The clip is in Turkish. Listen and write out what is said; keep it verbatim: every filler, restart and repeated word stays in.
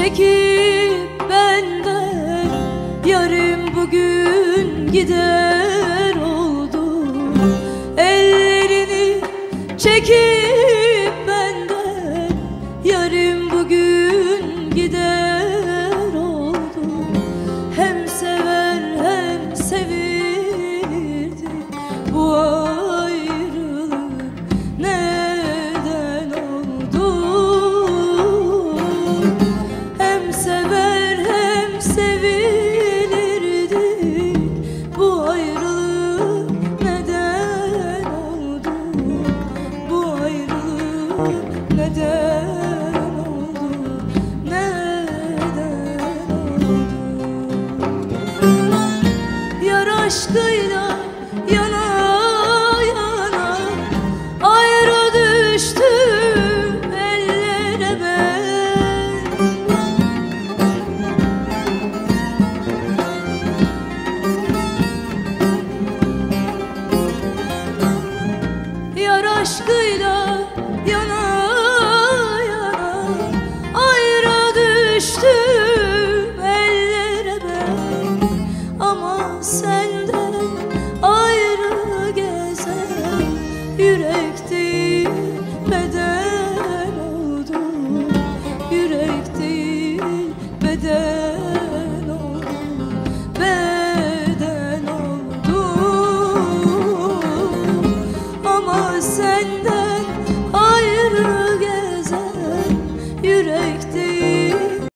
çekip benden, yarım bugün gider oldu. Ellerini çekip benden, yarım bugün gider oldu. Hem sever hem sevilirdi, bu ayrılık neden oldu? Hem sever hem sevilirdik, bu ayrılık neden oldu? Bu ayrılık neden oldu? Neden oldu? Yar aşkıyla yana yana ayrı düştüm ellere ben. Yar aşkıyla yana yana ayrı düştüm ellere ben. Ama senden ayrı gezen yürek değil beden oldu. Yürek değil beden